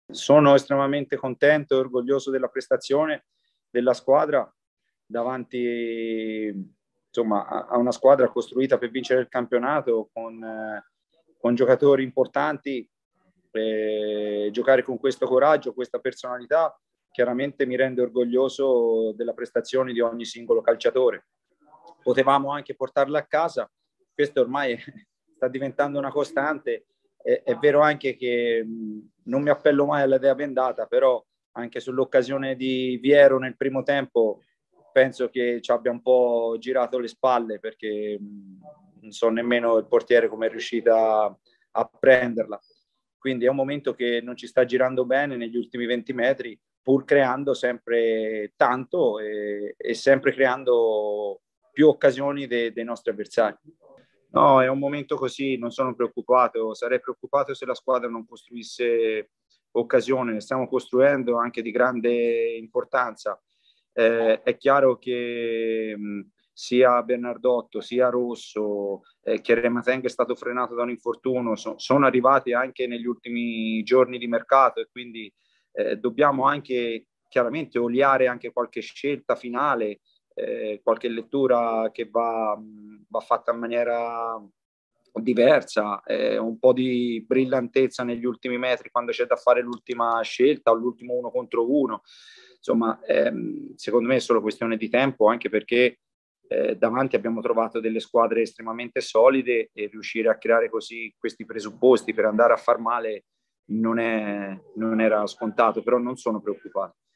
Sono estremamente contento e orgoglioso della prestazione della squadra davanti, insomma, a una squadra costruita per vincere il campionato con giocatori importanti. Giocare con questo coraggio, questa personalità, chiaramente mi rende orgoglioso della prestazione di ogni singolo calciatore. Potevamo anche portarla a casa, questo ormai sta diventando una costante. È vero anche che non mi appello mai all'idea bendata, però anche sull'occasione di Viero nel primo tempo penso che ci abbia un po' girato le spalle, perché non so nemmeno il portiere come è riuscita a prenderla. Quindi è un momento che non ci sta girando bene negli ultimi 20 metri, pur creando sempre tanto e sempre creando più occasioni dei nostri avversari. No, è un momento così, non sono preoccupato. Sarei preoccupato se la squadra non costruisse occasione. Ne stiamo costruendo anche di grande importanza. È chiaro che sia Bernardotto, sia Rosso, che Remateng è stato frenato da un infortunio, sono arrivati anche negli ultimi giorni di mercato, e quindi dobbiamo anche chiaramente oliare anche qualche scelta finale, qualche lettura che va fatta in maniera diversa, un po' di brillantezza negli ultimi metri quando c'è da fare l'ultima scelta o l'ultimo uno contro uno. Insomma, secondo me è solo questione di tempo, anche perché davanti abbiamo trovato delle squadre estremamente solide, e riuscire a creare così questi presupposti per andare a far male non era scontato, però non sono preoccupato.